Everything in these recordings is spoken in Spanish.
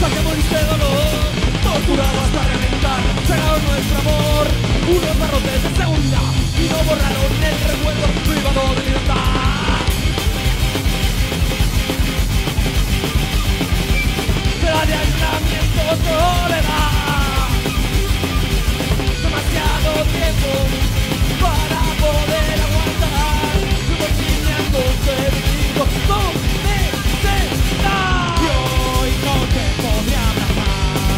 saquemos este dolor, torturado hasta reventar, cegaron nuestro amor, unos barrotes de seguridad y no borraron el recuerdo privado de libertad. Será de aislamiento, soledad, demasiado tiempo para poder aguantar, subordinando-se vivo, ¿dónde se está? Y hoy no te podré abrazar,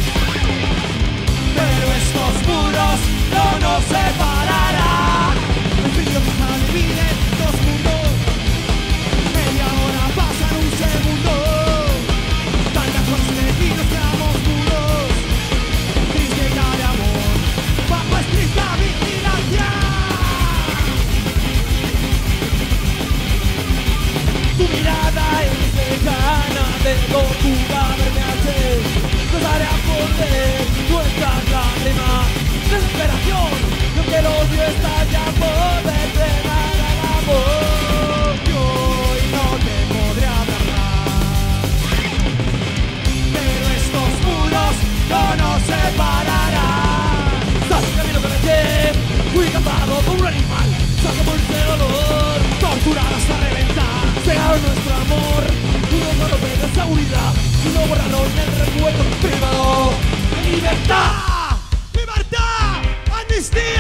pero estos muros no nos separarán. El frío quizá divide dos mundos, media hora pasa en un segundo, tan lejos elegidos quedamos muros, tristeza de amor, bajo estricta vigilancia. Tu mirada es lejana, de locura verme hacer, empezaré a poner nuestras lágrimas, desesperación, lo que el odio está ya por frenar al amor. Y hoy no te podré abrazar, pero estos muros no nos separarán. Sabes el camino que me eché, fui cazado por un animal, sacamos este dolor, torturado hasta reventar, cegaron nuestro amor, unos golpes de seguridad y no borraron el recuerdo privado de libertad. ¡Libertad! ¡Amnistía!